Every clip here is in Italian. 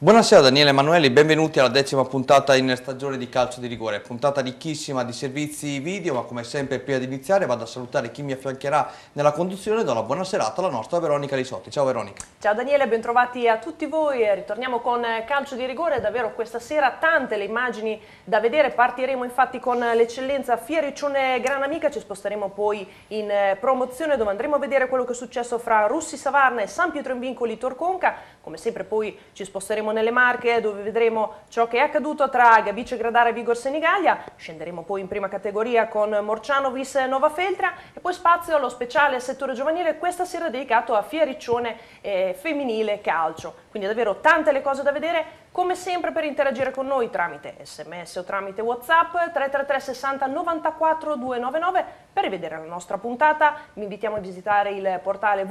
Buonasera Daniele Emanueli, benvenuti alla 10ª puntata in stagione di Calcio di Rigore, puntata ricchissima di servizi video, ma come sempre prima di iniziare vado a salutare chi mi affiancherà nella conduzione e do la buona serata alla nostra Veronica Lisotti. Ciao Veronica. Ciao Daniele, bentrovati a tutti voi, ritorniamo con Calcio di Rigore, davvero questa sera tante le immagini da vedere, partiremo infatti con l'eccellenza Fioriccione Gran Amica, ci sposteremo poi in promozione dove andremo a vedere quello che è successo fra Russi Savarna e San Pietro in Vincoli Torconca, come sempre poi ci sposteremo nelle Marche dove vedremo ciò che è accaduto tra Gabice Gradara e Vigor Senigallia, scenderemo poi in prima categoria con Morcianovis Nova Feltria e poi spazio allo speciale settore giovanile questa sera dedicato a Fioriccione femminile calcio, quindi davvero tante le cose da vedere. Come sempre per interagire con noi tramite sms o tramite whatsapp 333 60 94 299 per rivedere la nostra puntata vi invitiamo a visitare il portale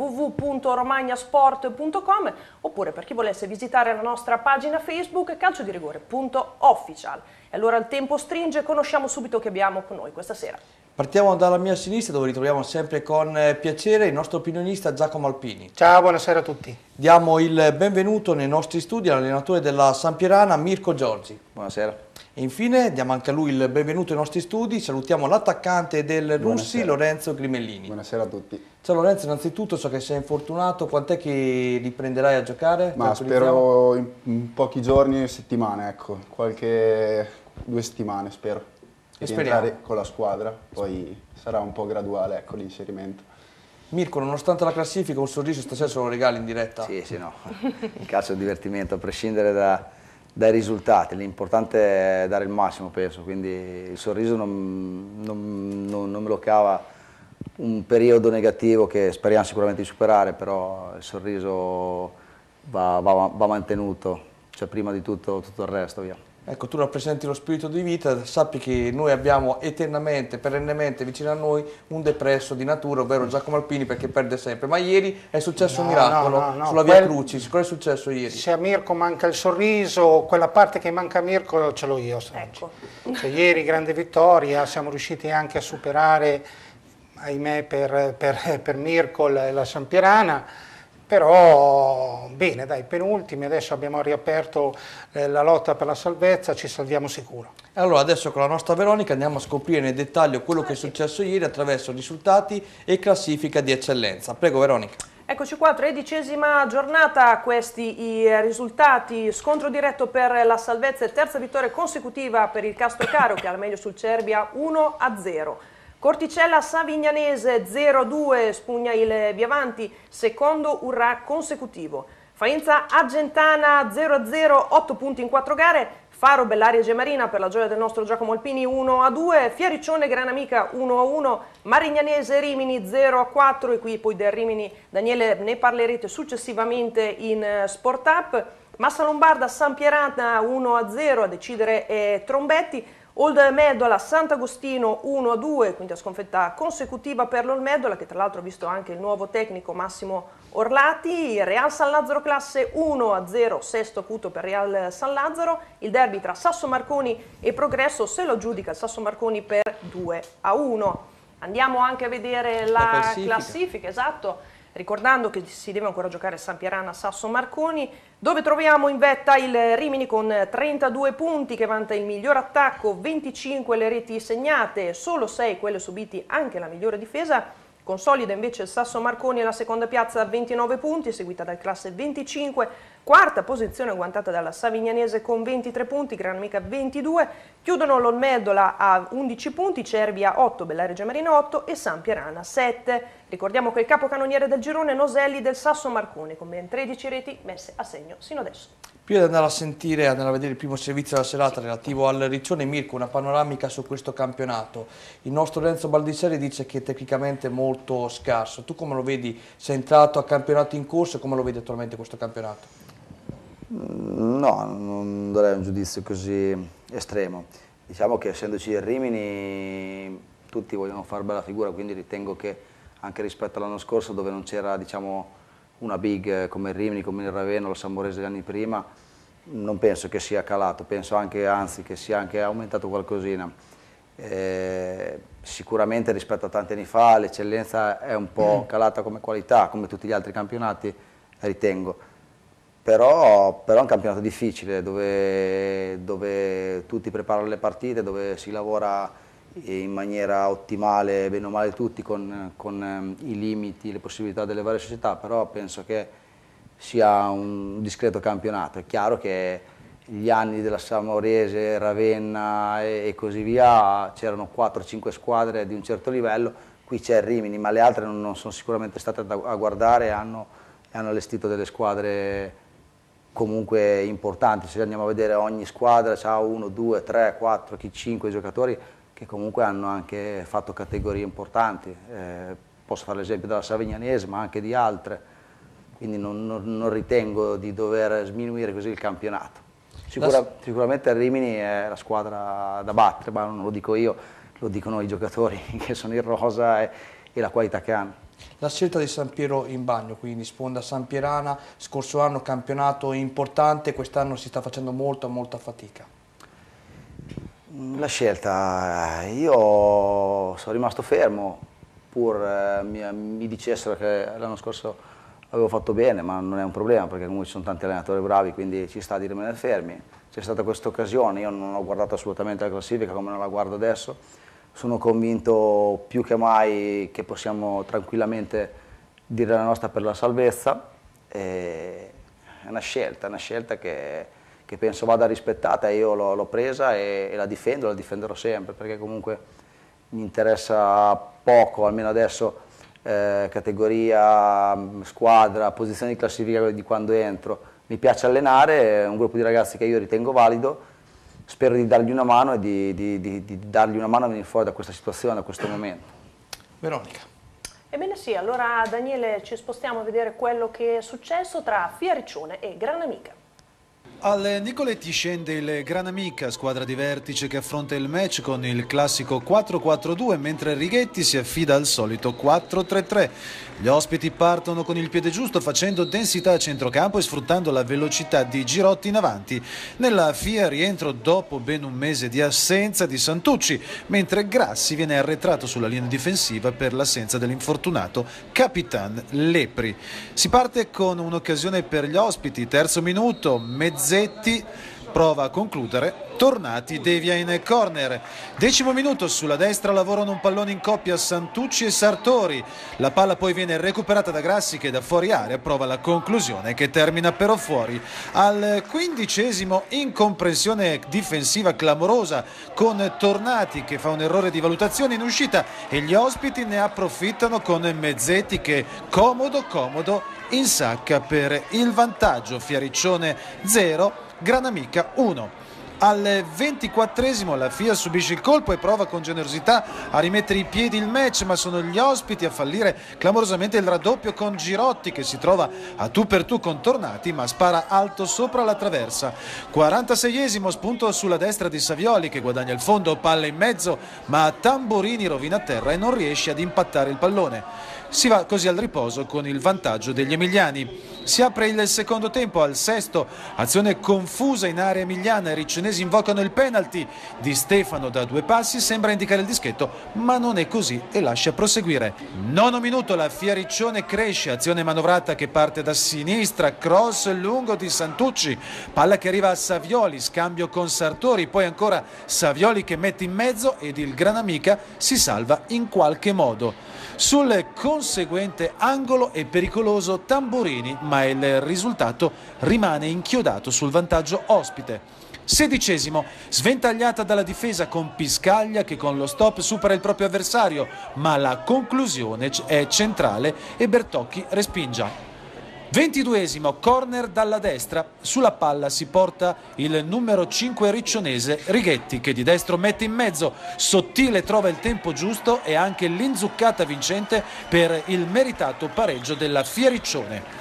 www.romagnasport.com oppure per chi volesse visitare la nostra pagina Facebook calciodirigore.official. E allora il tempo stringe, conosciamo subito che abbiamo con noi questa sera. Partiamo dalla mia sinistra dove ritroviamo sempre con piacere il nostro opinionista Giacomo Alpini. Ciao, buonasera a tutti. Diamo il benvenuto nei nostri studi all'allenatore della Sampierana Mirko Giorgi. Buonasera. E infine diamo anche a lui il benvenuto ai nostri studi, salutiamo l'attaccante del Russi Lorenzo Grimellini. Buonasera a tutti. Ciao Lorenzo, innanzitutto so che sei infortunato, quant'è che riprenderai a giocare? Ma spero in pochi giorni, settimane, ecco, qualche 2 settimane spero. E rientrare con la squadra, poi sarà un po' graduale, ecco, l'inserimento. Mirko, nonostante la classifica, un sorriso stasera se lo regali in diretta? Sì, no, il calcio è un divertimento, a prescindere dai risultati, l'importante è dare il massimo, penso, quindi il sorriso non me lo cava un periodo negativo che speriamo sicuramente di superare, però il sorriso va mantenuto, cioè prima di tutto il resto, via. Ecco, tu rappresenti lo spirito di vita, sappi che noi abbiamo eternamente, perennemente vicino a noi un depresso di natura, ovvero Giacomo Alpini perché perde sempre, ma ieri è successo un miracolo sulla Via Crucis. Cosa è successo ieri? Se a Mirko manca il sorriso, quella parte che manca a Mirko ce l'ho io. Ecco. Cioè, ieri grande vittoria, siamo riusciti anche a superare, ahimè per Mirko la Sampierana. Però bene, dai, penultimi, adesso abbiamo riaperto la lotta per la salvezza, ci salviamo sicuro. Allora adesso con la nostra Veronica andiamo a scoprire nel dettaglio quello che è successo ieri attraverso risultati e classifica di eccellenza. Prego Veronica. Eccoci qua, 13ª giornata, questi i risultati, scontro diretto per la salvezza e terza vittoria consecutiva per il Castrocaro che ha la meglio sul Cervia 1-0. Corticella Savignanese 0-2, spugna il Viavanti, secondo urrà consecutivo. Faenza Argentana 0-0, 8 punti in 4 gare. Faro Bellaria Gemarina per la gioia del nostro Giacomo Alpini 1-2, Fioriccione Gran Amica 1-1, Marignanese Rimini 0-4 e qui poi del Rimini Daniele ne parlerete successivamente in Sport Up. Massa Lombarda Sampierana 1-0, a decidere è Trombetti. Old Meddola Sant'Agostino 1-2, quindi a sconfitta consecutiva per l'Old Meddola che tra l'altro ha visto anche il nuovo tecnico Massimo Orlati. Real San Lazzaro classe 1-0, sesto acuto per Real San Lazzaro. Il derby tra Sasso Marconi e Progresso se lo aggiudica il Sasso Marconi per 2-1. Andiamo anche a vedere la classifica, esatto. Ricordando che si deve ancora giocare Sampierana Sasso Marconi, dove troviamo in vetta il Rimini con 32 punti che vanta il miglior attacco, 25 le reti segnate, solo 6 quelle subiti, anche la migliore difesa. Consolida invece il Sasso Marconi alla seconda piazza 29 punti, seguita dal classe 25, quarta posizione agguantata dalla Savignanese con 23 punti, Gran Amica 22, chiudono l'Olmeddola a 11 punti, Cervia 8, Bellaria Gemarina 8 e Sampierana 7. Ricordiamo che il capocannoniere del girone è Noselli del Sasso Marconi con ben 13 reti messe a segno sino adesso. Prima di andare a sentire, andare a vedere il primo servizio della serata relativo al Riccione, Mirko, una panoramica su questo campionato. Il nostro Renzo Baldisseri dice che è tecnicamente molto scarso. Tu come lo vedi? Sei entrato a campionato in corso e come lo vedi attualmente questo campionato? No, non darei un giudizio così estremo. Diciamo che essendoci il Rimini tutti vogliono fare bella figura, quindi ritengo che anche rispetto all'anno scorso dove non c'era diciamo, una big come il Rimini, come il Ravenna o la Samborese gli anni prima, non penso che sia calato, penso anche, anzi, che sia anche aumentato qualcosina. Sicuramente rispetto a tanti anni fa l'eccellenza è un po' calata come qualità, come tutti gli altri campionati, ritengo. però è un campionato difficile dove tutti preparano le partite, dove si lavora in maniera ottimale, bene o male tutti, con i limiti, le possibilità delle varie società, però penso che sia un discreto campionato. È chiaro che gli anni della Samorese, Ravenna e così via c'erano 4-5 squadre di un certo livello, qui c'è il Rimini, ma le altre non sono sicuramente state a guardare e hanno allestito delle squadre comunque importanti. Se andiamo a vedere, ogni squadra ha 1, 2, 3, 4, 5 giocatori che comunque hanno anche fatto categorie importanti. Posso fare l'esempio della Savignanese, ma anche di altre, quindi non ritengo di dover sminuire così il campionato. Sicuramente il Rimini è la squadra da battere, ma non lo dico io, lo dicono i giocatori che sono in rosa e la qualità che hanno. La scelta di San Piero in Bagno, quindi sponda sampierana, scorso anno campionato importante, quest'anno si sta facendo molta fatica. La scelta, io sono rimasto fermo, pur mi dicessero che l'anno scorso avevo fatto bene, ma non è un problema perché comunque ci sono tanti allenatori bravi, quindi ci sta di rimanere fermi. C'è stata questa occasione, io non ho guardato assolutamente la classifica come non la guardo adesso, sono convinto più che mai che possiamo tranquillamente dire la nostra per la salvezza. È una scelta che penso vada rispettata, e io l'ho presa e la difenderò sempre, perché comunque mi interessa poco, almeno adesso, categoria, squadra, posizione di classifica di quando entro. Mi piace allenare, è un gruppo di ragazzi che io ritengo valido, spero di dargli una mano e di dargli una mano a venire fuori da questa situazione, da questo momento. Veronica. Ebbene sì, allora Daniele ci spostiamo a vedere quello che è successo tra Fiariccione e Granamica. Al Nicoletti scende il Granamica, squadra di vertice che affronta il match con il classico 4-4-2, mentre Righetti si affida al solito 4-3-3. Gli ospiti partono con il piede giusto, facendo densità a centrocampo e sfruttando la velocità di Girotti in avanti. Nella FIA rientro dopo ben un mese di assenza di Santucci, mentre Grassi viene arretrato sulla linea difensiva per l'assenza dell'infortunato Capitan Lepri. Si parte con un'occasione per gli ospiti, terzo minuto, Mezzetti prova a concludere, Tornati devia in corner. Decimo minuto, sulla destra lavorano un pallone in coppia Santucci e Sartori. La palla poi viene recuperata da Grassi che da fuori area prova la conclusione che termina però fuori. Al 15esimo, incomprensione difensiva clamorosa con Tornati che fa un errore di valutazione in uscita e gli ospiti ne approfittano con Mezzetti che comodo insacca per il vantaggio. Fiariccione 0, Granamica 1. Al 24esimo la FIA subisce il colpo e prova con generosità a rimettere in piedi il match, ma sono gli ospiti a fallire clamorosamente il raddoppio con Girotti che si trova a tu per tu con Tornati ma spara alto sopra la traversa. 46esimo, spunto sulla destra di Savioli che guadagna il fondo, palla in mezzo ma Tamborini rovina a terra e non riesce ad impattare il pallone. Si va così al riposo con il vantaggio degli emiliani. Si apre il secondo tempo al sesto, azione confusa in area emiliana, i riccionesi invocano il penalty di Stefano da 2 passi, sembra indicare il dischetto ma non è così e lascia proseguire. Nono minuto, la Fiariccione cresce, azione manovrata che parte da sinistra, cross lungo di Santucci, palla che arriva a Savioli, scambio con Sartori, poi ancora Savioli che mette in mezzo ed il Granamica si salva in qualche modo. Sul conseguente angolo è pericoloso Tamborini, ma il risultato rimane inchiodato sul vantaggio ospite. 16esimo, sventagliata dalla difesa con Piscaglia che con lo stop supera il proprio avversario, ma la conclusione è centrale e Bertocchi respinge. 22esimo, corner dalla destra, sulla palla si porta il numero 5 riccionese Righetti che di destro mette in mezzo, sottile trova il tempo giusto e anche l'inzuccata vincente per il meritato pareggio della Fiariccione.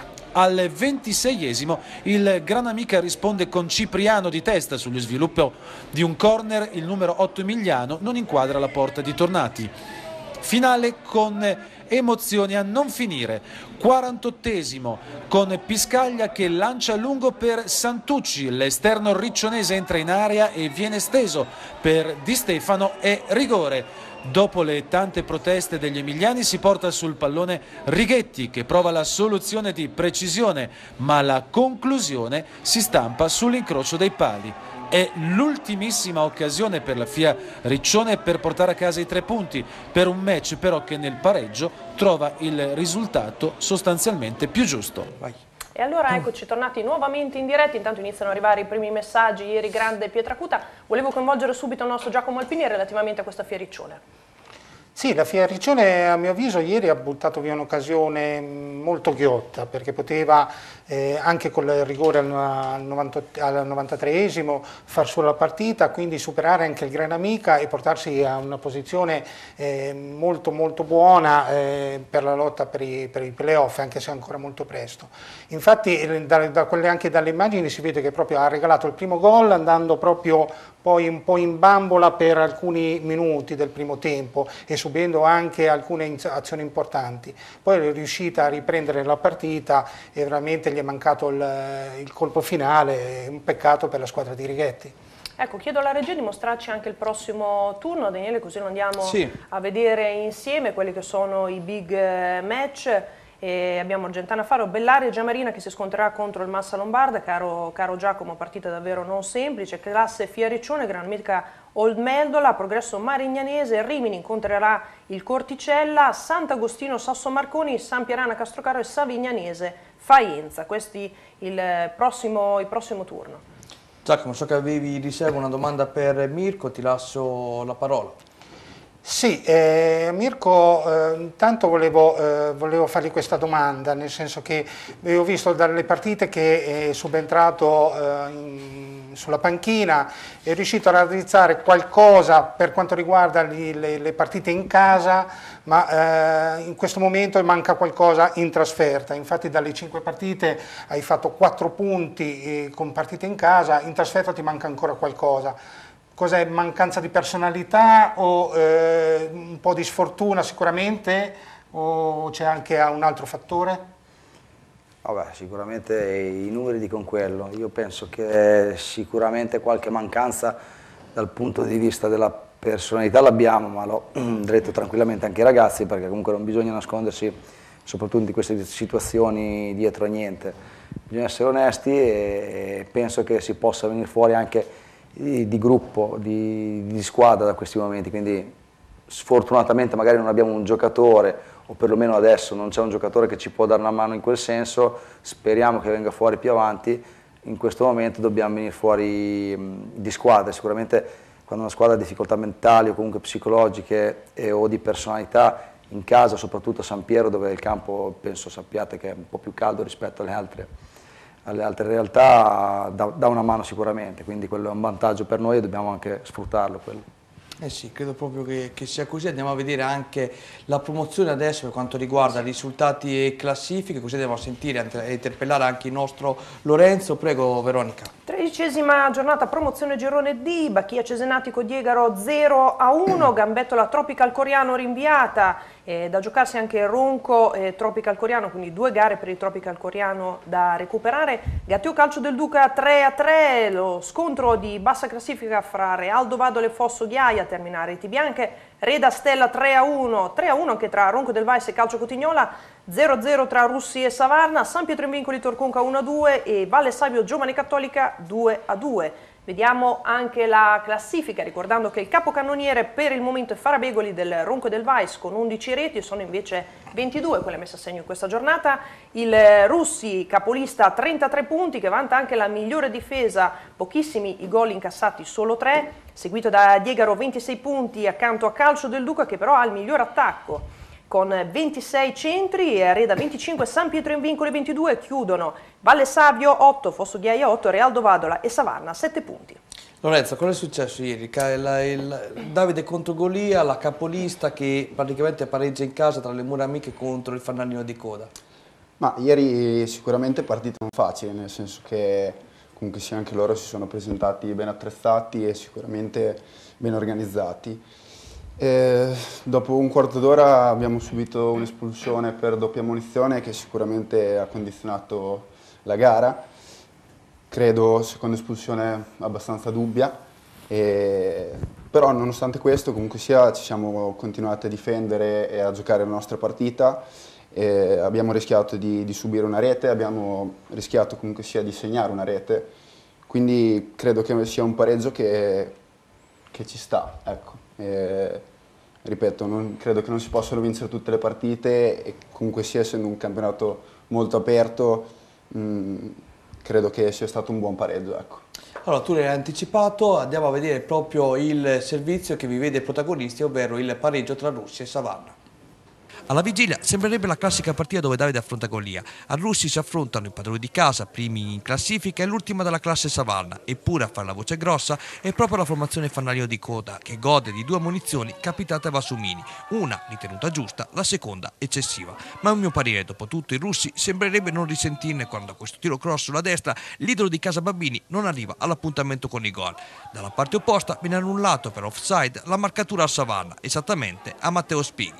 Al 26esimo il Granamica risponde con Cipriano di testa sullo sviluppo di un corner, il numero 8 Emiliano non inquadra la porta di Tornati. Finale con emozioni a non finire. 48esimo con Piscaglia che lancia lungo per Santucci, l'esterno riccionese entra in area e viene steso per Di Stefano e rigore. Dopo le tante proteste degli emiliani si porta sul pallone Righetti che prova la soluzione di precisione, ma la conclusione si stampa sull'incrocio dei pali. È l'ultimissima occasione per la FIA Riccione per portare a casa i 3 punti, per un match però che nel pareggio trova il risultato sostanzialmente più giusto. Vai. E allora eccoci tornati nuovamente in diretta, intanto iniziano ad arrivare i primi messaggi, ieri grande Pietracuta. Volevo coinvolgere subito il nostro Giacomo Alpini relativamente a questa Fioriccione. Sì, la FIA Riccione a mio avviso ieri ha buttato via un'occasione molto ghiotta, perché poteva anche con il rigore al 93esimo far solo la partita, quindi superare anche il Granamica e portarsi a una posizione molto molto buona per la lotta per i playoff, anche se è ancora molto presto. Infatti anche dalle immagini si vede che proprio ha regalato il primo gol andando proprio poi un po' in bambola per alcuni minuti del primo tempo e subendo anche alcune azioni importanti. Poi è riuscita a riprendere la partita e veramente gli è mancato il colpo finale, un peccato per la squadra di Righetti. Ecco, chiedo alla regia di mostrarci anche il prossimo turno, Daniele, così lo andiamo a vedere insieme quelli che sono i big match. E abbiamo Argentana Faro, Bellaria e Giamarina che si scontrerà contro il Massa Lombarda. Caro Giacomo, partita davvero non semplice. Classe FIA Riccione, Granamica Old Meldola, Progresso Marignanese, Rimini incontrerà il Corticella, Sant'Agostino Sasso Marconi, San Pierana Castrocaro e Savignanese Faenza. Questi il prossimo turno. Giacomo, so che avevi in riserva una domanda per Mirko, ti lascio la parola. Sì, Mirko, intanto volevo fargli questa domanda, nel senso che ho visto dalle partite che è subentrato sulla panchina, è riuscito a raddrizzare qualcosa per quanto riguarda le partite in casa, ma in questo momento manca qualcosa in trasferta. Infatti dalle 5 partite hai fatto 4 punti con partite in casa, in trasferta ti manca ancora qualcosa. Cos'è? Mancanza di personalità o un po' di sfortuna sicuramente, o c'è anche un altro fattore? Vabbè, sicuramente i numeri dicono quello. Io penso che sicuramente qualche mancanza dal punto di vista della personalità l'abbiamo, ma l'ho detto tranquillamente anche ai ragazzi, perché comunque non bisogna nascondersi, soprattutto in queste situazioni, dietro a niente. Bisogna essere onesti e penso che si possa venire fuori anche di gruppo, di squadra da questi momenti, quindi sfortunatamente magari non abbiamo un giocatore, o perlomeno adesso non c'è un giocatore che ci può dare una mano in quel senso, speriamo che venga fuori più avanti. In questo momento dobbiamo venire fuori di squadra, sicuramente quando una squadra ha difficoltà mentali o comunque psicologiche o di personalità, in casa soprattutto a San Piero, dove il campo penso sappiate che è un po' più caldo rispetto alle altre realtà, dà una mano sicuramente, quindi quello è un vantaggio per noi e dobbiamo anche sfruttarlo quello. Eh sì, credo proprio che sia così. Andiamo a vedere anche la promozione adesso per quanto riguarda risultati e classifiche, così andiamo a sentire e interpellare anche il nostro Lorenzo. Prego Veronica. 13ª giornata, promozione girone D, Bacchia Cesenatico Diegaro 0-1, Gambettola Tropical Coriano rinviata, da giocarsi anche Ronco e Tropical Coriano, quindi 2 gare per il Tropical Coriano da recuperare. Gatteo Calcio del Duca 3-3, lo scontro di bassa classifica fra Realdo Vadole e Fosso Ghiaia, terminare reti bianche. Reda Stella 3-1 anche tra Ronco del Vais e Calcio Cotignola, 0-0 tra Russi e Savarna, San Pietro in Vincoli Torconca 1-2 e Valle Savio Giovane Cattolica 2-2. Vediamo anche la classifica, ricordando che il capocannoniere per il momento è Farabegoli del Ronco del Vais con 11 reti, sono invece 22 quelle messe a segno in questa giornata. Il Russi, capolista, 33 punti, che vanta anche la migliore difesa, pochissimi i gol incassati, solo 3, seguito da Diegaro 26 punti accanto a Calcio del Duca, che però ha il miglior attacco con 26 centri, e Reda 25, San Pietro in Vincoli 22, chiudono Valle Savio 8, Fosso Ghiaia 8, Realdo Vadola e Savarna 7 punti. Lorenzo, cosa è successo ieri? Il Davide contro Golia, la capolista che praticamente pareggia in casa tra le mura amiche contro il Fannarino di Coda. Ma ieri sicuramente partita non facile, nel senso che comunque sì, anche loro si sono presentati ben attrezzati e sicuramente ben organizzati. Dopo un quarto d'ora abbiamo subito un'espulsione per doppia ammonizione che sicuramente ha condizionato la gara. Credo seconda espulsione abbastanza dubbia, però nonostante questo comunque sia ci siamo continuati a difendere e a giocare la nostra partita. Abbiamo rischiato di subire una rete, abbiamo rischiato comunque sia di segnare una rete, quindi credo che sia un pareggio che ci sta, ecco. Ripeto, credo che non si possano vincere tutte le partite e comunque sia, essendo un campionato molto aperto, credo che sia stato un buon pareggio, ecco. Allora, tu l'hai anticipato, andiamo a vedere proprio il servizio che vi vede protagonisti, ovvero il pareggio tra Russia e Savannah. Alla vigilia sembrerebbe la classica partita dove Davide affronta Golia. A Russi si affrontano i padroni di casa, primi in classifica e l'ultima della classe Savannah. Eppure a fare la voce grossa è proprio la formazione fanalino di coda, che gode di 2 ammonizioni capitate a Vasumini, una ritenuta giusta, la seconda eccessiva. Ma a mio parere, dopo tutto, i russi sembrerebbe non risentirne quando a questo tiro cross sulla destra l'idolo di casa Babini non arriva all'appuntamento con i gol. Dalla parte opposta viene annullato per offside la marcatura a Savannah, esattamente a Matteo Spighi.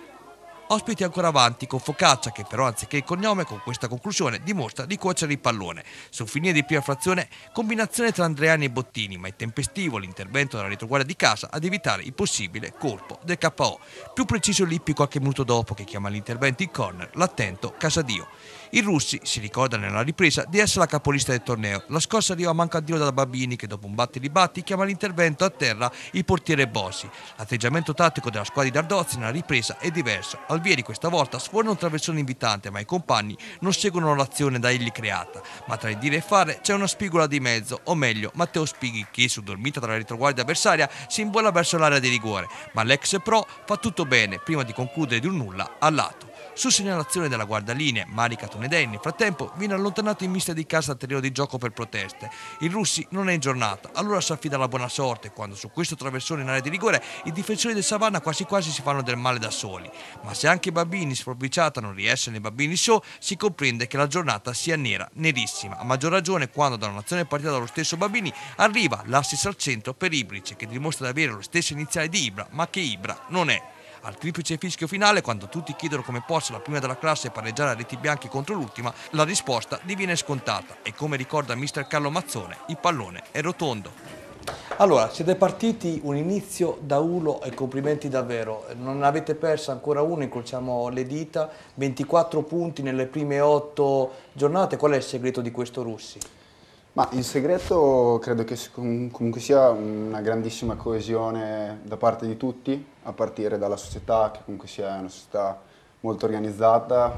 Ospiti ancora avanti con Focaccia che però anziché il cognome con questa conclusione dimostra di cuocere il pallone. Sul finire di prima frazione combinazione tra Andreani e Bottini, ma è tempestivo l'intervento della retroguardia di casa ad evitare il possibile colpo del KO. Più preciso Lippi qualche minuto dopo che chiama l'intervento in corner l'attento Casadio. I russi si ricordano nella ripresa di essere la capolista del torneo. La scorsa arriva a manco a Dio da Babini che dopo un batti-ribatti chiama l'intervento a terra il portiere Bossi. L'atteggiamento tattico della squadra di Dardozzi nella ripresa è diverso. Alvieri questa volta sforna un traversone invitante, ma i compagni non seguono l'azione da egli creata. Ma tra il dire e fare c'è una spigola di mezzo, o meglio Matteo Spighi che, suddormita dalla retroguardia avversaria, si invola verso l'area di rigore. Ma l'ex pro fa tutto bene prima di concludere di un nulla al lato. Su segnalazione della guardalinea Marica Tonedei nel frattempo viene allontanato in mischia di casa al terreno di gioco per proteste. Il Russi non è in giornata, allora si affida alla buona sorte quando su questo traversone in area di rigore i difensori del Savannah quasi quasi si fanno del male da soli. Ma se anche i Babini sprovviciata non riesce nei Babini Show, si comprende che la giornata sia nera, nerissima, a maggior ragione quando da un'azione partita dallo stesso Babini arriva l'assist al centro per Ibrice che dimostra di avere lo stesso iniziale di Ibra, ma che Ibra non è. Al triplice fischio finale, quando tutti chiedono come possa la prima della classe pareggiare a reti bianche contro l'ultima, la risposta diviene scontata e come ricorda mister Carlo Mazzone, il pallone è rotondo. Allora, siete partiti un inizio da uno e complimenti davvero, non avete perso ancora uno, incrociamo le dita, 24 punti nelle prime 8 giornate, qual è il segreto di questo Russi? Ma il segreto credo che comunque sia una grandissima coesione da parte di tutti, a partire dalla società, che comunque sia una società molto organizzata,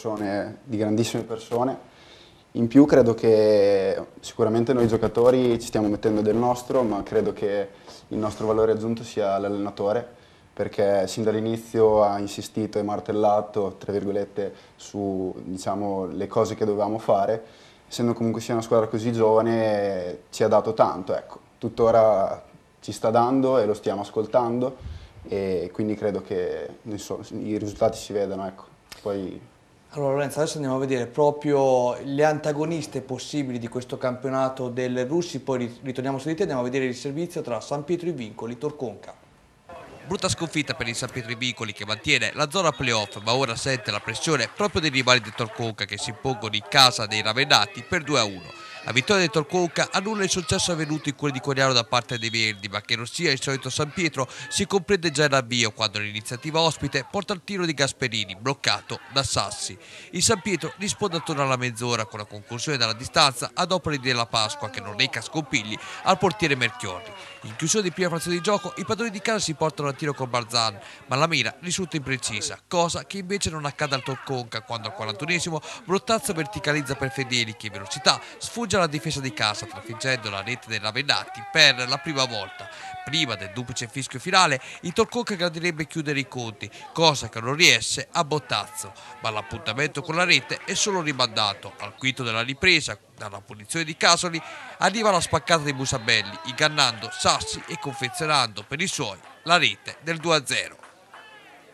di grandissime persone. In più credo che sicuramente noi giocatori ci stiamo mettendo del nostro, ma credo che il nostro valore aggiunto sia l'allenatore, perché sin dall'inizio ha insistito e martellato, tra virgolette, su, diciamo, le cose che dovevamo fare. Essendo comunque sia una squadra così giovane ci ha dato tanto, ecco. Tuttora ci sta dando e lo stiamo ascoltando e quindi credo che i risultati si vedano, ecco. Poi... Allora Lorenzo, adesso andiamo a vedere proprio le antagoniste possibili di questo campionato del Russi, poi ritorniamo su di te e andiamo a vedere il servizio tra San Pietro in Vincoli, Torconca. Brutta sconfitta per il San Pietro Vincoli che mantiene la zona playoff, ma ora sente la pressione proprio dei rivali del Torconca che si impongono in casa dei Ravennati per 2-1. La vittoria del Torconca annulla il successo avvenuto in quello di Coriano da parte dei Verdi, ma che non sia il solito San Pietro si comprende già in avvio quando l'iniziativa ospite porta il tiro di Gasperini, bloccato da Sassi. Il San Pietro risponde attorno alla mezz'ora con la conclusione dalla distanza ad opera di Della Pasqua che non reca scompigli al portiere Merchiorri. In chiusura di prima frazione di gioco i padroni di casa si portano al tiro con Barzan, ma la mira risulta imprecisa, cosa che invece non accade al Torconca quando al 41esimo Brottazzo verticalizza per Fedeli che in velocità sfugge alla difesa di casa trafiggendo la rete dei Ravennati per la prima volta. Prima del duplice fischio finale il Torconca gradirebbe chiudere i conti, cosa che non riesce a Bottazzo, ma l'appuntamento con la rete è solo rimandato. Al quinto della ripresa, dalla punizione di Casoli, arriva la spaccata di Busabelli, ingannando Sassi e confezionando per i suoi la rete del 2-0.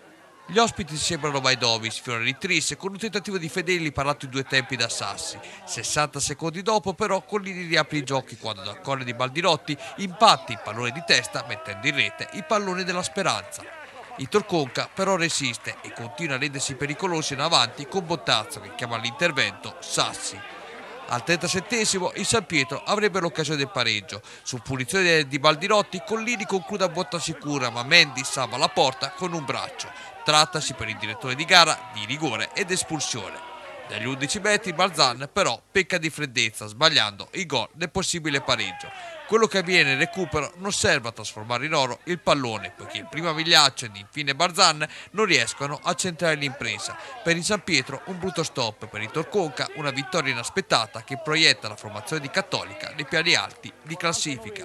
Gli ospiti sembrano mai novi, sfiora Tris con un tentativo di Fedeli parlato in 2 tempi da Sassi. 60 secondi dopo però Collini riapre i giochi quando dal corner di Baldirotti impatti il pallone di testa mettendo in rete il pallone della speranza. Il Torconca però resiste e continua a rendersi pericoloso in avanti con Bottazzo che chiama all'intervento Sassi. Al 37esimo il San Pietro avrebbe l'occasione del pareggio. Su punizione di Baldirotti Collini conclude a botta sicura ma Mendy salva la porta con un braccio. Trattasi per il direttore di gara di rigore ed espulsione. Dagli 11 metri Balzan però pecca di freddezza sbagliando il gol del possibile pareggio. Quello che avviene nel recupero non serve a trasformare in oro il pallone poiché il primo Migliaccio ed infine Balzan non riescono a centrare l'impresa. Per il San Pietro un brutto stop, per il Torconca una vittoria inaspettata che proietta la formazione di Cattolica nei piani alti di classifica.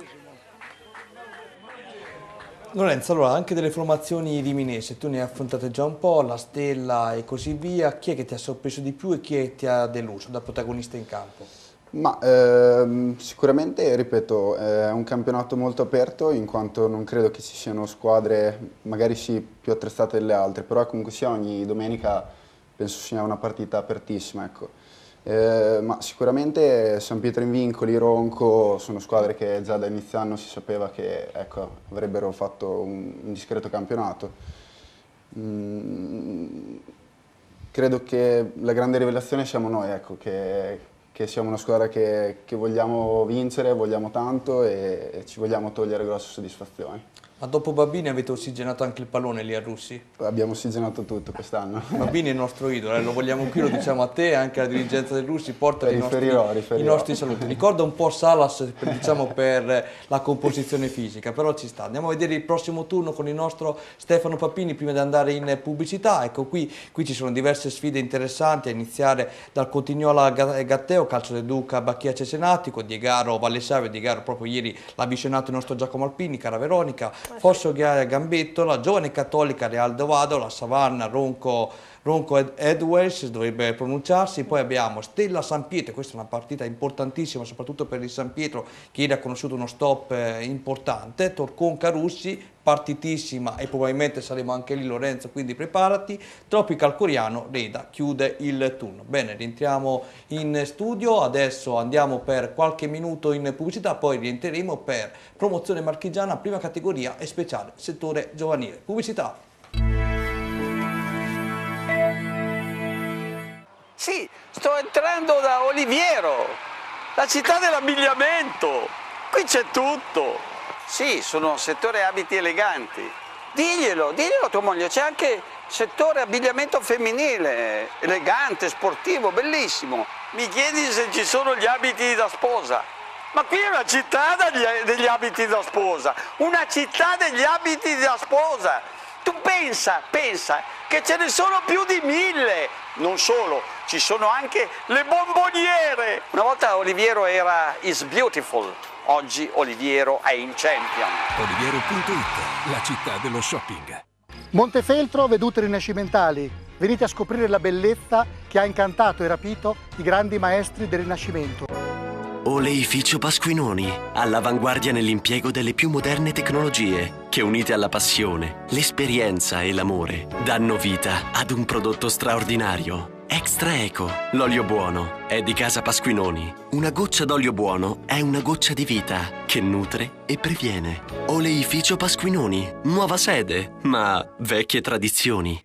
Lorenzo, allora anche delle formazioni riminesi, tu ne hai affrontate già un po', la Stella e così via, chi è che ti ha sorpreso di più e chi è che ti ha deluso da protagonista in campo? Ma sicuramente, ripeto, è un campionato molto aperto in quanto non credo che ci siano squadre, magari sì, più attrezzate delle altre, però comunque sia ogni domenica penso sia una partita apertissima, ecco. Ma sicuramente San Pietro in Vincoli, Ronco sono squadre che già da inizio anno si sapeva che ecco, avrebbero fatto un discreto campionato. Credo che la grande rivelazione siamo noi, ecco, che siamo una squadra che vogliamo vincere, vogliamo tanto e ci vogliamo togliere grosse soddisfazioni. Ma dopo Babini avete ossigenato anche il pallone lì a Russi? Abbiamo ossigenato tutto quest'anno. Babini è il nostro idolo, lo vogliamo qui, lo diciamo a te, anche alla dirigenza del Russi, porta i nostri saluti. Ricorda un po' Salas diciamo, per la composizione fisica, però ci sta. Andiamo a vedere il prossimo turno con il nostro Stefano Papini prima di andare in pubblicità. Ecco qui ci sono diverse sfide interessanti, a iniziare dal Cotignola Gatteo, calcio del Duca Bacchia Cesenatico, Diegaro Vallesavio, Diegaro proprio ieri l'ha avvicinato il nostro Giacomo Alpini, Cara Veronica, Fosso Gambettola, Giovane Cattolica Real Dovado, la Savanna, Ronco Edwards dovrebbe pronunciarsi, poi abbiamo Stella San Pietro, questa è una partita importantissima soprattutto per il San Pietro che ieri ha conosciuto uno stop importante, Torconca Russi, partitissima e probabilmente saremo anche lì Lorenzo, quindi preparati, Tropical Coriano, Reda chiude il turno. Bene, rientriamo in studio, adesso andiamo per qualche minuto in pubblicità, poi rientreremo per promozione marchigiana, prima categoria e speciale settore giovanile. Pubblicità. Sì, sto entrando da Oliviero, la città dell'abbigliamento. Qui c'è tutto. Sì, sono settore abiti eleganti. Diglielo a tua moglie, c'è anche settore abbigliamento femminile, elegante, sportivo, bellissimo. Mi chiedi se ci sono gli abiti da sposa. Ma qui è una città degli abiti da sposa, una città degli abiti da sposa. Tu pensa che ce ne sono più di 1000. Non solo, ci sono anche le bomboniere. Una volta Oliviero era is beautiful, oggi Oliviero è in champion. Oliviero.it, la città dello shopping. Montefeltro, vedute rinascimentali. Venite a scoprire la bellezza che ha incantato e rapito i grandi maestri del Rinascimento. Oleificio Pasquinoni, all'avanguardia nell'impiego delle più moderne tecnologie, che unite alla passione, l'esperienza e l'amore, danno vita ad un prodotto straordinario. Extra Eco, l'olio buono, è di casa Pasquinoni. Una goccia d'olio buono è una goccia di vita, che nutre e previene. Oleificio Pasquinoni, nuova sede, ma vecchie tradizioni.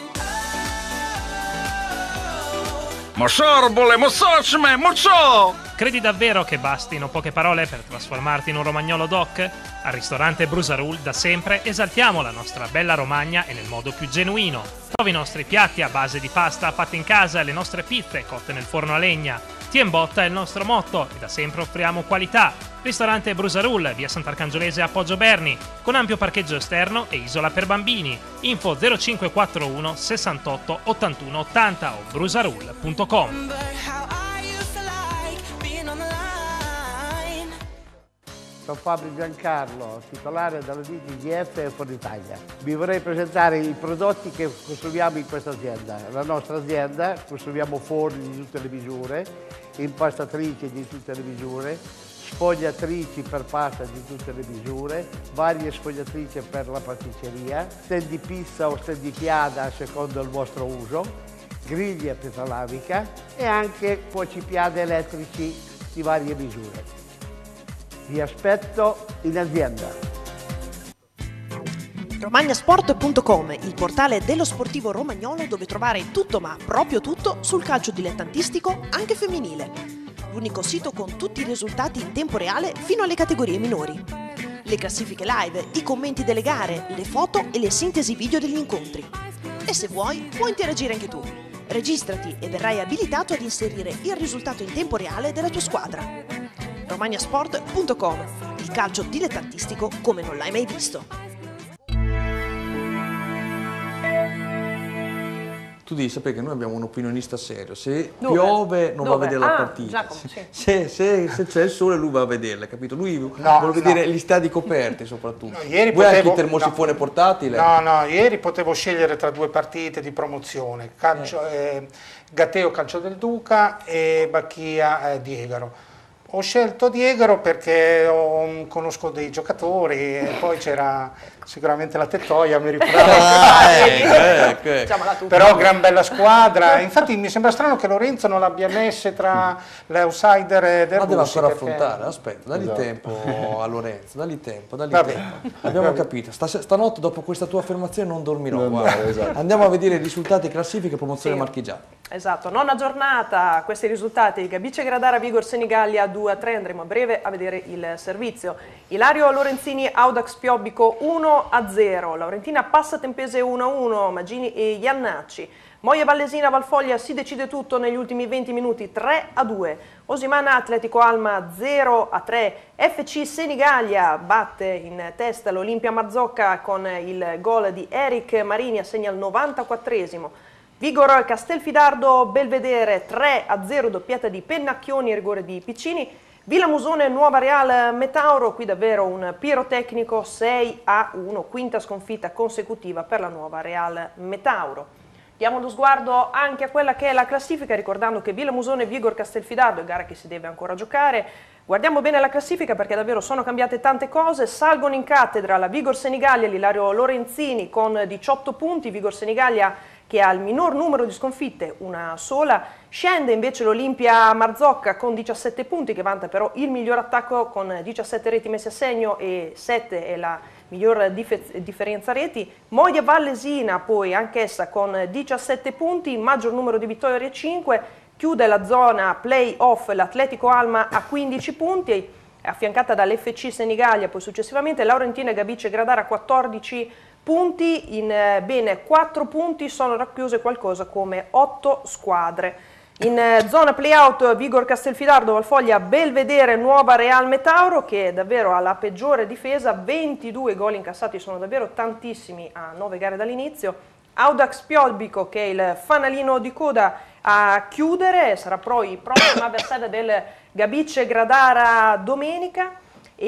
Credi davvero che bastino poche parole per trasformarti in un romagnolo doc? Al ristorante Brusarul da sempre esaltiamo la nostra bella Romagna e nel modo più genuino. Trovi i nostri piatti a base di pasta fatta in casa e le nostre pizze cotte nel forno a legna. Tiembotta è il nostro motto e da sempre offriamo qualità. Ristorante Brusarul, via Sant'Arcangiolese a Poggio Berni, con ampio parcheggio esterno e isola per bambini. Info 0541 68 81 80 o brusarul.com. Sono Fabio Giancarlo, titolare della DGF e Forno Italia. Vi vorrei presentare i prodotti che costruiamo in questa azienda. La nostra azienda costruiamo forni di tutte le misure, impastatrici di tutte le misure, sfogliatrici per pasta di tutte le misure, varie sfogliatrici per la pasticceria, stand di pizza o stand di piada secondo il vostro uso, griglie a pietra lavica e anche cuocipiade elettrici di varie misure. Vi aspetto in azienda. Romagnasport.com, il portale dello sportivo romagnolo dove trovare tutto ma proprio tutto sul calcio dilettantistico anche femminile. L'unico sito con tutti i risultati in tempo reale fino alle categorie minori. Le classifiche live, i commenti delle gare, le foto e le sintesi video degli incontri. E se vuoi, puoi interagire anche tu. Registrati e verrai abilitato ad inserire il risultato in tempo reale della tua squadra. Romagnasport.com, il calcio dilettantistico come non l'hai mai visto. Tu devi sapere che noi abbiamo un opinionista serio, se piove non va a vedere la partita, se c'è il sole lui va a vederla, capito? Lui vuole vedere gli stadi coperti soprattutto. Ieri Vuoi anche potevo, il termosifone portatile? No, ieri potevo scegliere tra due partite di promozione, Gatteo Calcio del Duca e Bacchia Diegaro. Ho scelto Diegaro perché conosco dei giocatori e poi c'era sicuramente la Tettoia, mi ricordavo. Però gran bella squadra. Infatti mi sembra strano che Lorenzo non l'abbia messa tra le outsider del Ma deve Russi, ancora perché... affrontare, aspetta, dagli tempo a Lorenzo, dagli tempo. Abbiamo capito, stanotte dopo questa tua affermazione non dormirò, guarda. Andiamo a vedere i risultati, classifiche, promozione marchigiana. Esatto, nona giornata, questi risultati: Gabice Gradara, Vigor Senigallia 2-3, andremo a breve a vedere il servizio. Ilario Lorenzini, Audax Piobbico 1-0, Laurentina Passa Tempese 1-1, Magini e Iannacci. Moia Vallesina Valfoglia si decide tutto negli ultimi 20 minuti 3-2, Osimana Atletico Alma 0-3, FC Senigallia batte in testa l'Olimpia Marzocca con il gol di Eric Marini, assegna al 94esimo. Vigor Castelfidardo Belvedere 3-0, doppietta di Pennacchioni e rigore di Piccini. Villamusone Nuova Real Metauro, qui davvero un pirotecnico, 6-1, quinta sconfitta consecutiva per la Nuova Real Metauro. Diamo lo sguardo anche a quella che è la classifica, ricordando che Villamusone e Vigor Castelfidardo è gara che si deve ancora giocare. Guardiamo bene la classifica perché davvero sono cambiate tante cose. Salgono in cattedra la Vigor Senigallia, l'Ilario Lorenzini con 18 punti, Vigor Senigallia che ha il minor numero di sconfitte, una sola. Scende invece l'Olimpia Marzocca con 17 punti, che vanta però il miglior attacco con 17 reti messe a segno e 7 è la miglior differenza reti. Moia Vallesina poi anch'essa con 17 punti, maggior numero di vittorie 5, chiude la zona play-off l'Atletico Alma a 15 punti, affiancata dall'FC Senigallia, poi successivamente Laurentina e Gabice Gradara 14 punti, in bene 4 punti sono racchiuse qualcosa come 8 squadre. In zona play-out Vigor Castelfidardo, Valfoglia, Belvedere, Nuova Real Metauro, che davvero ha la peggiore difesa, 22 gol incassati, sono davvero tantissimi a 9 gare dall'inizio. Audax Piobbico, che è il fanalino di coda a chiudere, sarà poi prossima avversaria del Gabice Gradara domenica.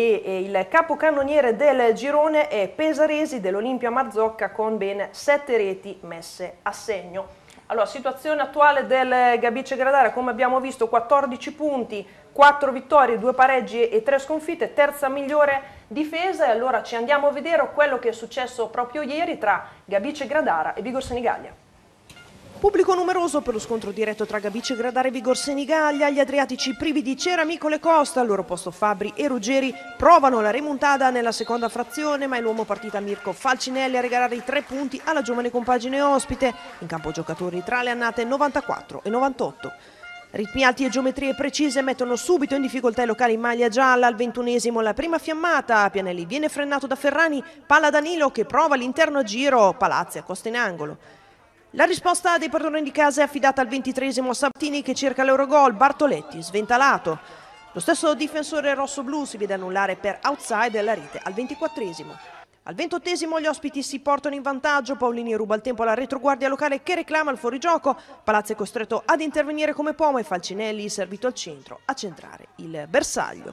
E il capocannoniere del girone è Pesaresi dell'Olimpia Marzocca con ben 7 reti messe a segno. Allora, situazione attuale del Gabice Gradara, come abbiamo visto, 14 punti, 4 vittorie, 2 pareggi e 3 sconfitte, terza migliore difesa. E allora ci andiamo a vedere quello che è successo proprio ieri tra Gabice Gradara e Vigor Senigallia. Pubblico numeroso per lo scontro diretto tra Gabice Gradara e Vigor Senigallia. Gli adriatici privi di Ceramicole Costa, al loro posto Fabbri e Ruggeri provano la remontata nella seconda frazione, ma è l'uomo partita Mirko Falcinelli a regalare i 3 punti alla giovane compagine ospite. In campo giocatori tra le annate 94 e 98. Ritmi alti e geometrie precise mettono subito in difficoltà i locali in maglia gialla. Al 21esimo la prima fiammata, Pianelli viene frenato da Ferrani, palla Danilo che prova l'interno a giro, Palazzi accosta in angolo. La risposta dei padroni di casa è affidata al 23esimo a Sabatini che cerca l'Eurogol, Bartoletti sventalato. Lo stesso difensore rosso-blu si vede annullare per outside della rete al 24esimo. Al 28esimo gli ospiti si portano in vantaggio, Paolini ruba il tempo alla retroguardia locale che reclama il fuorigioco, Palazzi è costretto ad intervenire come può e Falcinelli, servito al centro, a centrare il bersaglio.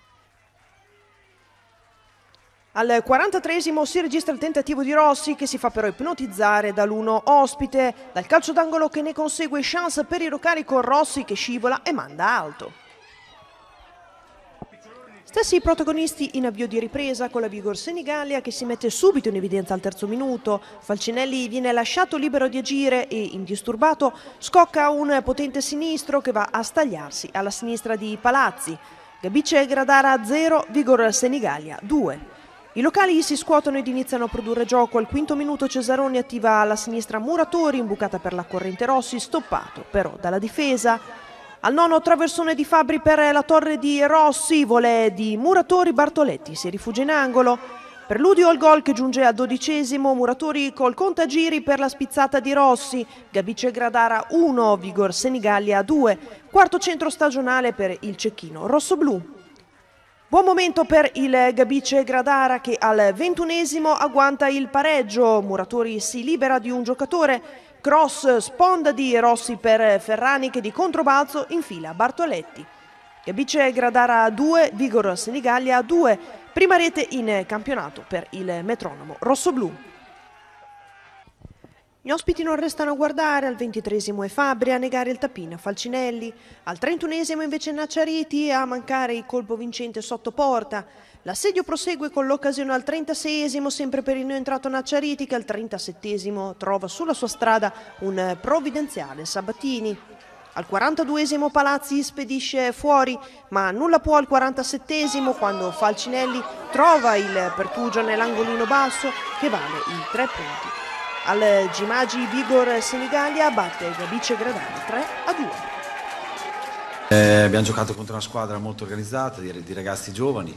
Al 43esimo si registra il tentativo di Rossi che si fa però ipnotizzare dall'1 ospite, dal calcio d'angolo che ne consegue chance per i locali con Rossi che scivola e manda alto. Stessi i protagonisti in avvio di ripresa con la Vigor Senigallia che si mette subito in evidenza al terzo minuto. Falcinelli viene lasciato libero di agire e, indisturbato, scocca un potente sinistro che va a stagliarsi alla sinistra di Palazzi. Gabice Gradara 0, Vigor Senigallia 2. I locali si scuotono ed iniziano a produrre gioco. Al quinto minuto Cesaroni attiva alla sinistra Muratori, imbucata per la corrente Rossi, stoppato però dalla difesa. Al nono traversone di Fabbri per la torre di Rossi, volée di Muratori, Bartoletti si rifugia in angolo. Preludio al gol che giunge al 12°, Muratori col contagiri per la spizzata di Rossi. Gabice Gradara 1, Vigor Senigallia 2, quarto centro stagionale per il cecchino rossoblu. Buon momento per il Gabice Gradara che al 21° agguanta il pareggio. Muratori si libera di un giocatore. Cross sponda di Rossi per Ferrani che di controbalzo infila Bartoletti. Gabice Gradara 2, Vigor Senigallia 2, prima rete in campionato per il metronomo rossoblu. Gli ospiti non restano a guardare, al 23° è Fabbri a negare il tappino a Falcinelli, al 31° invece Nacciariti a mancare il colpo vincente sotto porta. L'assedio prosegue con l'occasione al 36°, sempre per il neoentrato Nacciariti che al 37° trova sulla sua strada un provvidenziale Sabatini. Al 42° Palazzi spedisce fuori, ma nulla può al 47° quando Falcinelli trova il pertugio nell'angolino basso che vale i 3 punti. Al Gimagi Vigor Senigallia batte Gabice Gradara 3-2. Abbiamo giocato contro una squadra molto organizzata di ragazzi giovani.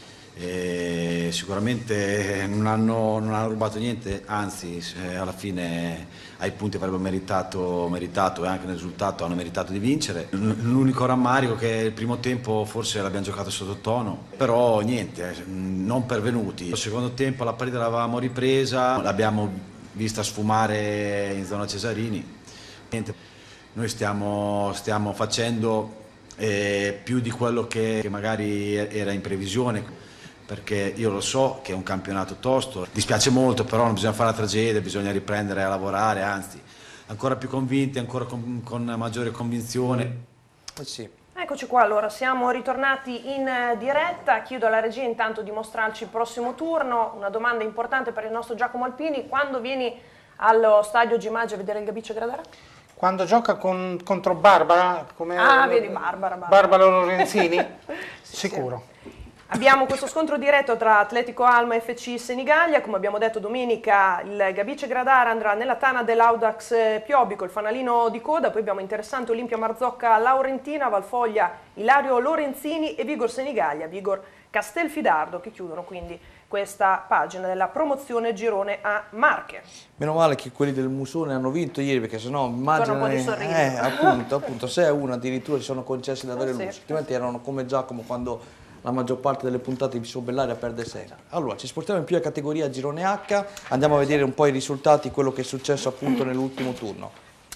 Sicuramente non hanno rubato niente, anzi alla fine ai punti avrebbero meritato e anche nel risultato hanno meritato di vincere. L'unico rammarico è che il primo tempo forse l'abbiamo giocato sottotono, però niente, non pervenuti. Il secondo tempo la partita l'avevamo ripresa, l'abbiamo vista sfumare in zona Cesarini. Niente, noi stiamo facendo più di quello che magari era in previsione, perché io lo so che è un campionato tosto, dispiace molto, però non bisogna fare la tragedia, bisogna riprendere a lavorare, anzi ancora più convinti, ancora con maggiore convinzione. Sì. Eccoci qua, allora siamo ritornati in diretta, chiedo alla regia intanto di mostrarci il prossimo turno, una domanda importante per il nostro Giacomo Alpini: quando vieni allo stadio Gimagi a vedere il Gabice Gradara? Quando gioca contro Barbara, come vedi Barbara Lorenzini? Sicuro. Sì. Abbiamo questo scontro diretto tra Atletico Alma e FC Senigallia. Come abbiamo detto domenica il Gabice Gradara andrà nella tana dell'Audax Piobico, il fanalino di coda. Poi abbiamo interessante Olimpia Marzocca Laurentina, Valfoglia Ilario Lorenzini e Vigor Senigallia, Vigor Castelfidardo, che chiudono quindi questa pagina della promozione girone a Marche. Meno male che quelli del Musone hanno vinto ieri, perché sennò immagino appunto 6-1 addirittura si sono concessi di avere il Musone, altrimenti erano come Giacomo quando la maggior parte delle puntate di Sobellaria perde 6. Allora, ci spostiamo in più a categoria girone H, andiamo a vedere un po' i risultati, quello che è successo appunto nell'ultimo turno.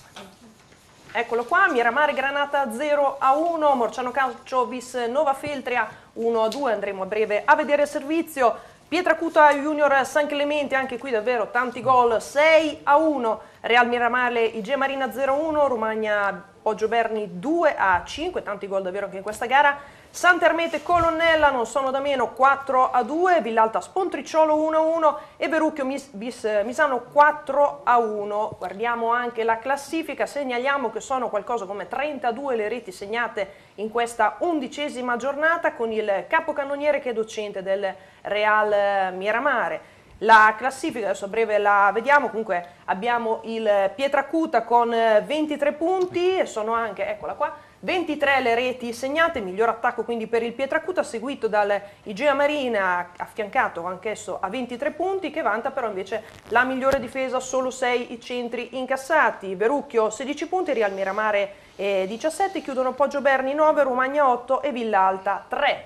Eccolo qua, Miramare Granata 0-1, Morciano Calcio Vis Nova Feltria 1-2, andremo a breve a vedere il servizio. Pietracuta Junior San Clemente, anche qui davvero tanti gol, 6-1, Real Miramare Igea Marina 0-1, Romagna Poggio Berni 2-5, tanti gol davvero anche in questa gara. Santa Ermete Colonnella non sono da meno 4-2, Villalta Spontricciolo 1-1 e Verucchio Misano 4-1. Guardiamo anche la classifica, segnaliamo che sono qualcosa come 32 le reti segnate in questa 11ª giornata, con il capocannoniere che è docente del Real Miramare. La classifica adesso a breve la vediamo, comunque abbiamo il Pietracuta con 23 punti e sono anche, eccola qua, 23 le reti segnate, miglior attacco quindi per il Pietracuta, seguito dal Igea Marina, affiancato anch'esso a 23 punti, che vanta però invece la migliore difesa, solo 6 i centri incassati. Verucchio 16 punti, Real Miramare 17, chiudono Poggio Berni 9, Romagna 8 e Villalta 3.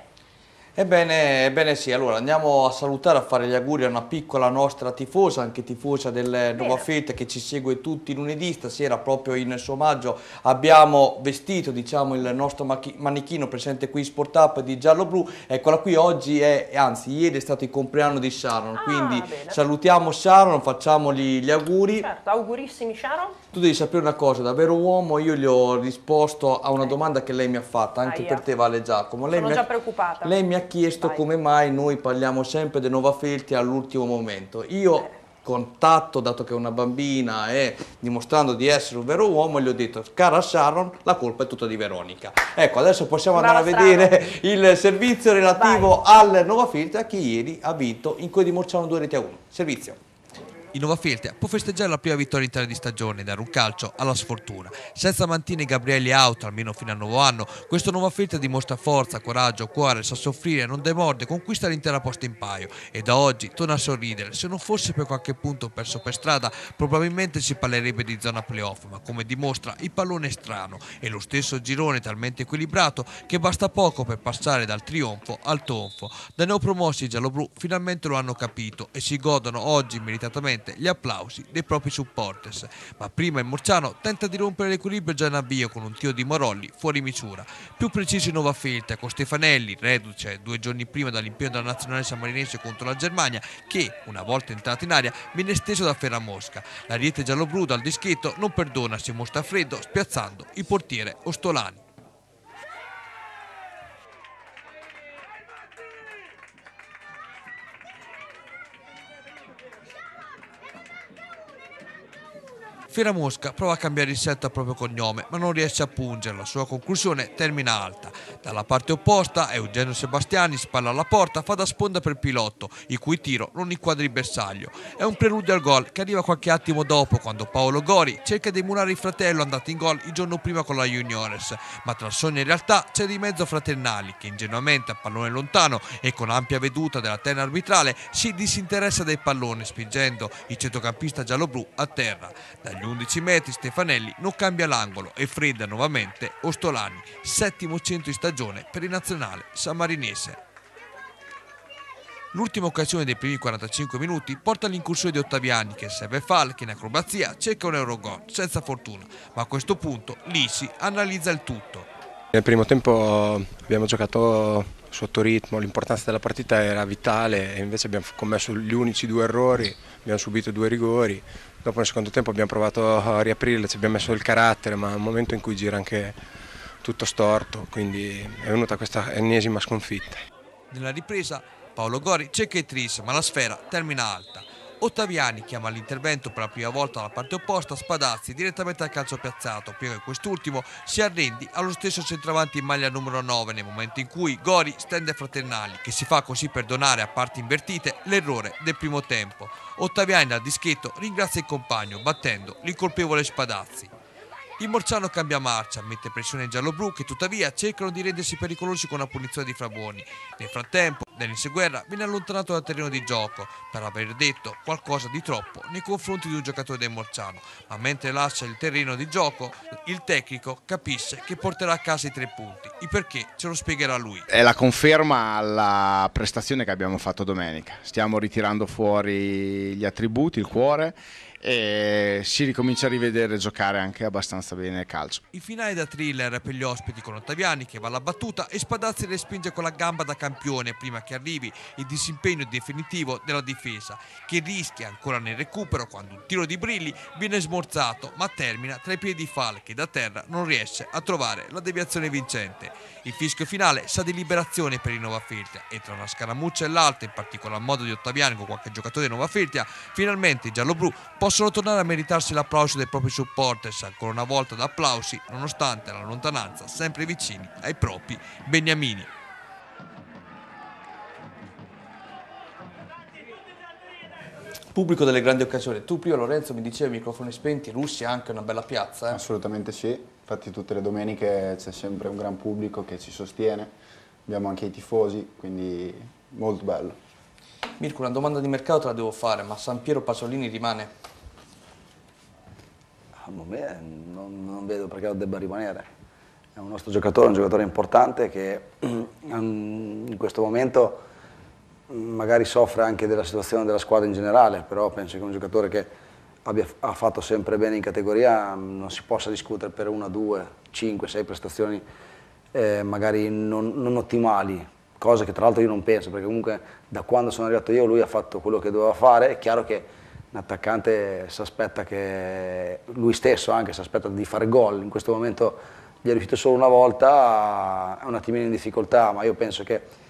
Ebbene sì, allora andiamo a salutare, a fare gli auguri a una piccola nostra tifosa, anche tifosa del Nova Feltria, che ci segue tutti i lunedì. Stasera proprio in suo omaggio abbiamo vestito, diciamo, il nostro manichino presente qui in Sport Up di giallo-blu. Eccola qui, oggi anzi ieri è stato il compleanno di Sharon, quindi bene. Salutiamo Sharon, facciamogli gli auguri. Certo, augurissimi Sharon. Tu devi sapere una cosa, da vero uomo io gli ho risposto a una domanda che lei mi ha fatta, anche per te vale Giacomo. Sono già preoccupata. Lei mi ha ha chiesto come mai noi parliamo sempre di Nova Feltri all'ultimo momento. Io contatto, dato che è una bambina e dimostrando di essere un vero uomo, gli ho detto: cara Sharon, la colpa è tutta di Veronica. Ecco, adesso possiamo andare a vedere il servizio relativo al Nova Feltri, che ieri ha vinto in cui dimostrano 2-1. Servizio. Il Nova Feltri può festeggiare la prima vittoria in Italia di stagione e dare un calcio alla sfortuna. Senza Mantini e Gabrielli out, almeno fino al nuovo anno, questo Nova Feltri dimostra forza, coraggio, cuore, sa soffrire, non demorde, conquista l'intera posta in paio e da oggi torna a sorridere. Se non fosse per qualche punto perso per strada, probabilmente si parlerebbe di zona playoff, ma come dimostra il pallone è strano e lo stesso girone talmente equilibrato che basta poco per passare dal trionfo al tonfo. Da neopromossi i gialloblu finalmente lo hanno capito e si godono oggi meritatamente gli applausi dei propri supporters, ma prima il Morciano tenta di rompere l'equilibrio già in avvio con un tiro di Morolli fuori misura. Più preciso in Nova Feltri con Stefanelli, reduce 2 giorni prima dall'impegno della nazionale sammarinese contro la Germania, che una volta entrato in aria viene esteso da Ferramosca. L'ariete gialloblu dal dischetto non perdona, si mostra freddo spiazzando il portiere Ostolani. Ferramosca prova a cambiare il set al proprio cognome, ma non riesce a pungere, la sua conclusione termina alta. Dalla parte opposta Eugenio Sebastiani spalla alla porta, fa da sponda per Pilotto, il cui tiro non inquadra il bersaglio. È un preludio al gol che arriva qualche attimo dopo, quando Paolo Gori cerca di emulare il fratello andato in gol il giorno prima con la Juniores, ma tra sogno e realtà c'è di mezzo Fraternali, che ingenuamente a pallone lontano e con ampia veduta della terna arbitrale si disinteressa del pallone, spingendo il centrocampista gialloblu a terra. Dagli 11 metri Stefanelli non cambia l'angolo e fredda nuovamente Ostolani, 7° centro in stagione per il nazionale sammarinese. L'ultima occasione dei primi 45 minuti porta all'incursione di Ottaviani che serve Fall che in acrobazia cerca un Eurogol senza fortuna, ma a questo punto Lisi analizza il tutto. Nel primo tempo abbiamo giocato sotto ritmo, l'importanza della partita era vitale e invece abbiamo commesso gli unici 2 errori, abbiamo subito 2 rigori. Dopo nel secondo tempo abbiamo provato a riaprirle, ci abbiamo messo il carattere, ma è un momento in cui gira anche tutto storto, quindi è venuta questa ennesima sconfitta. Nella ripresa Paolo Gori cerca il tris, ma la sfera termina alta. Ottaviani chiama all'intervento per la prima volta dalla parte opposta Spadazzi direttamente al calcio piazzato, prima che quest'ultimo si arrendi allo stesso centravanti in maglia numero 9 nel momento in cui Gori stende Fraternali, che si fa così perdonare a parti invertite l'errore del primo tempo. Ottaviani dal dischetto ringrazia il compagno battendo l'incolpevole Spadazzi. Il Morciano cambia marcia, mette pressione ai gialloblu che tuttavia cercano di rendersi pericolosi con una punizione di Fraboni. Nel frattempo, Denis Guerra viene allontanato dal terreno di gioco per aver detto qualcosa di troppo nei confronti di un giocatore del Morciano, ma mentre lascia il terreno di gioco, il tecnico capisce che porterà a casa i 3 punti. Il perché ce lo spiegherà lui. È la conferma alla prestazione che abbiamo fatto domenica. Stiamo ritirando fuori gli attributi, il cuore, e si ricomincia a rivedere giocare anche abbastanza bene il calcio. Il finale da thriller per gli ospiti con Ottaviani che va alla battuta e Spadazzi respinge con la gamba da campione prima che arrivi il disimpegno definitivo della difesa, che rischia ancora nel recupero quando un tiro di Brilli viene smorzato ma termina tra i piedi di Fall che da terra non riesce a trovare la deviazione vincente. Il fischio finale sa di liberazione per il Nova Feltri e tra una scaramuccia e l'altra, in particolar modo di Ottaviani con qualche giocatore di Nova Feltri, finalmente i gialloblu possono tornare a meritarsi l'applauso dei propri supporters, ancora una volta da applausi nonostante la lontananza, sempre vicini ai propri beniamini. Pubblico delle grandi occasioni. Tu prima, Lorenzo, mi dicevi microfoni spenti, Russia è anche una bella piazza. Assolutamente sì, infatti tutte le domeniche c'è sempre un gran pubblico che ci sostiene, abbiamo anche i tifosi, quindi molto bello. Mirko, una domanda di mercato te la devo fare, ma San Piero Pasolini rimane? Non vedo perché lo debba rimanere. È un nostro giocatore, un giocatore importante che in questo momento magari soffre anche della situazione della squadra in generale, però penso che un giocatore che ha fatto sempre bene in categoria non si possa discutere per 1, 2, 5, 6 prestazioni magari non ottimali, cosa che tra l'altro io non penso, perché comunque da quando sono arrivato io lui ha fatto quello che doveva fare. È chiaro che un attaccante si aspetta che lui stesso anche si aspetta di fare gol, in questo momento gli è riuscito solo una volta, è un attimino in difficoltà, ma io penso che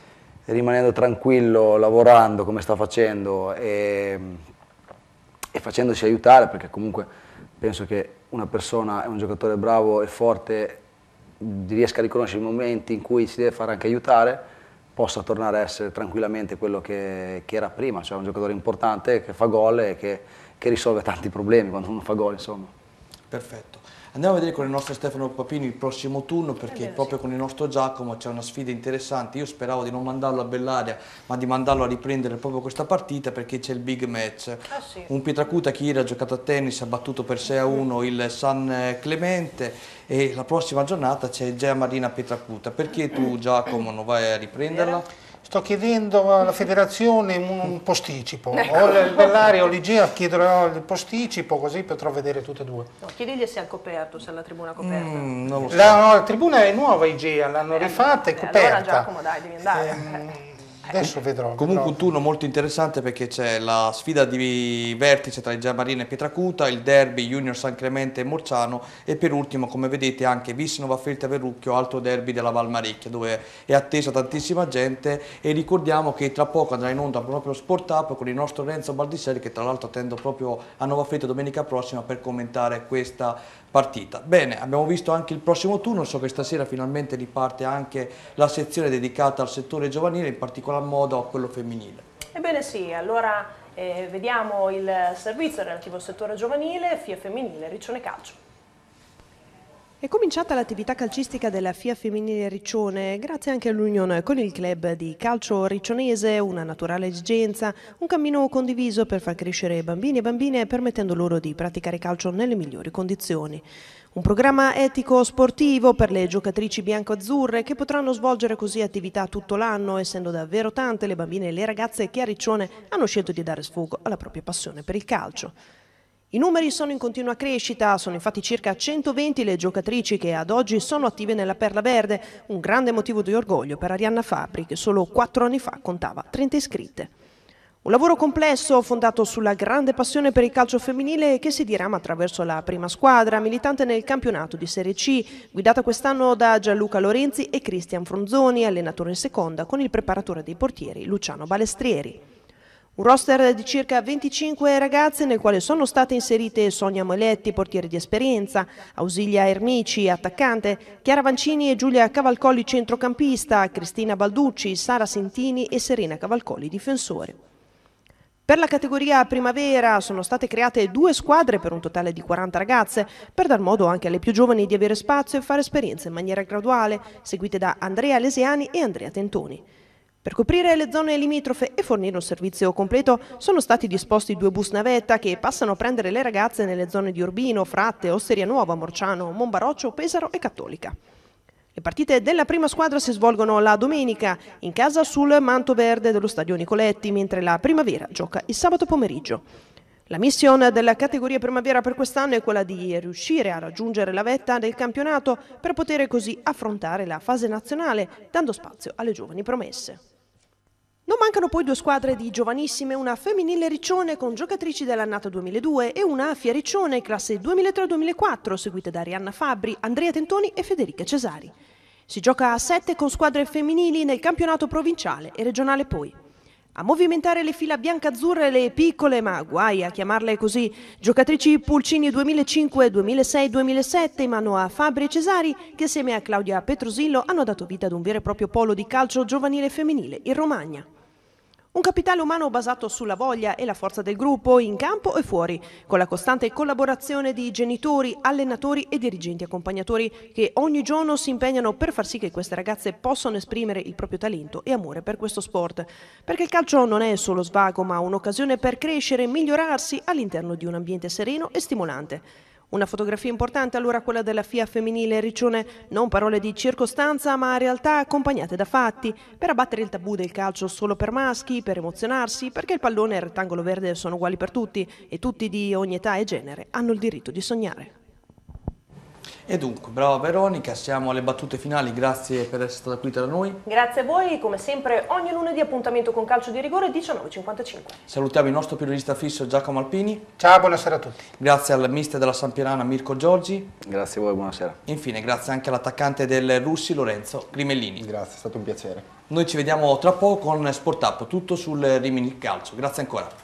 rimanendo tranquillo, lavorando come sta facendo e facendosi aiutare, perché comunque penso che una persona è un giocatore bravo e forte, riesca a riconoscere i momenti in cui si deve fare anche aiutare, possa tornare a essere tranquillamente quello che era prima, cioè un giocatore importante che fa gol e che risolve tanti problemi quando uno fa gol, insomma. Perfetto. Andiamo a vedere con il nostro Stefano Papini il prossimo turno, perché proprio con il nostro Giacomo c'è una sfida interessante. Io speravo di non mandarlo a Bellaria, ma di mandarlo a riprendere proprio questa partita, perché c'è il big match. Sì. Un Pietracuta che ieri ha giocato a tennis, ha battuto per 6-1 il San Clemente, e la prossima giornata c'è Gea Marina Pietracuta. Perché tu, Giacomo, non vai a riprenderla? Sto chiedendo alla federazione un posticipo, o il Bellaria o l'Igea chiederò il posticipo, così potrò vedere tutte e due. No, chiedigli se è al coperto, se è la tribuna coperta. Non lo so. La tribuna è nuova Igea, l'hanno rifatta e coperta. Allora Giacomo dai, devi andare. Adesso vedrò. Comunque un turno molto interessante, perché c'è la sfida di vertice tra il Gea Marina e Pietracuta, il derby Junior San Clemente e Morciano, e per ultimo, come vedete, anche Vissinova Feltre Verrucchio, altro derby della Valmarecchia, dove è attesa tantissima gente. E ricordiamo che tra poco andrà in onda proprio Sport Up con il nostro Renzo Baldisseri, che tra l'altro attendo proprio a Nova Feltre domenica prossima per commentare questa partita. Bene, abbiamo visto anche il prossimo turno, so che stasera finalmente riparte anche la sezione dedicata al settore giovanile, in particolar modo a quello femminile. Ebbene sì, allora vediamo il servizio relativo al settore giovanile, FIA Femminile, Riccione Calcio. È cominciata l'attività calcistica della FIA Femminile Riccione, grazie anche all'unione con il club di calcio riccionese, una naturale esigenza, un cammino condiviso per far crescere bambini e bambine, permettendo loro di praticare calcio nelle migliori condizioni. Un programma etico sportivo per le giocatrici bianco-azzurre, che potranno svolgere così attività tutto l'anno, essendo davvero tante le bambine e le ragazze che a Riccione hanno scelto di dare sfogo alla propria passione per il calcio. I numeri sono in continua crescita, sono infatti circa 120 le giocatrici che ad oggi sono attive nella Perla Verde, un grande motivo di orgoglio per Arianna Fabbri, che solo 4 anni fa contava 30 iscritte. Un lavoro complesso fondato sulla grande passione per il calcio femminile, che si dirama attraverso la prima squadra militante nel campionato di Serie C, guidata quest'anno da Gianluca Lorenzi e Cristian Fronzoni, allenatore in seconda, con il preparatore dei portieri Luciano Balestrieri. Un roster di circa 25 ragazze, nel quale sono state inserite Sonia Moletti, portiere di esperienza, Ausilia Ermici, attaccante, Chiara Vancini e Giulia Cavalcoli, centrocampista, Cristina Balducci, Sara Sintini e Serena Cavalcoli, difensore. Per la categoria primavera sono state create 2 squadre per un totale di 40 ragazze, per dar modo anche alle più giovani di avere spazio e fare esperienza in maniera graduale, seguite da Andrea Lesiani e Andrea Tentoni. Per coprire le zone limitrofe e fornire un servizio completo sono stati disposti 2 bus navetta che passano a prendere le ragazze nelle zone di Urbino, Fratte, Osteria Nuova, Morciano, Monbaroccio, Pesaro e Cattolica. Le partite della prima squadra si svolgono la domenica in casa sul manto verde dello stadio Nicoletti, mentre la primavera gioca il sabato pomeriggio. La mission della categoria primavera per quest'anno è quella di riuscire a raggiungere la vetta del campionato per poter così affrontare la fase nazionale, dando spazio alle giovani promesse. Non mancano poi 2 squadre di giovanissime, una femminile Riccione con giocatrici dell'annata 2002 e una FIA Riccione classe 2003-2004, seguite da Arianna Fabbri, Andrea Tentoni e Federica Cesari. Si gioca a 7 con squadre femminili nel campionato provinciale e regionale poi. A movimentare le fila biancazzurre le piccole, ma guai a chiamarle così, giocatrici Pulcini 2005, 2006, 2007 in mano a Fabbri e Cesari, che assieme a Claudia Petrosillo hanno dato vita ad un vero e proprio polo di calcio giovanile femminile in Romagna. Un capitale umano basato sulla voglia e la forza del gruppo, in campo e fuori, con la costante collaborazione di genitori, allenatori e dirigenti accompagnatori che ogni giorno si impegnano per far sì che queste ragazze possano esprimere il proprio talento e amore per questo sport. Perché il calcio non è solo svago, ma un'occasione per crescere e migliorarsi all'interno di un ambiente sereno e stimolante. Una fotografia importante allora quella della FIA Femminile Riccione, non parole di circostanza ma realtà accompagnate da fatti, per abbattere il tabù del calcio solo per maschi, per emozionarsi, perché il pallone e il rettangolo verde sono uguali per tutti e tutti di ogni età e genere hanno il diritto di sognare. E dunque, brava Veronica, siamo alle battute finali, grazie per essere stata qui tra noi. Grazie a voi, come sempre ogni lunedì appuntamento con Calcio di Rigore 19:55. Salutiamo il nostro periodista fisso Giacomo Alpini. Ciao, buonasera a tutti. Grazie al mister della Sampierana Mirko Giorgi. Grazie a voi, buonasera. Infine, grazie anche all'attaccante del Russi Lorenzo Grimellini. Grazie, è stato un piacere. Noi ci vediamo tra poco con Sport Up, tutto sul Rimini Calcio. Grazie ancora.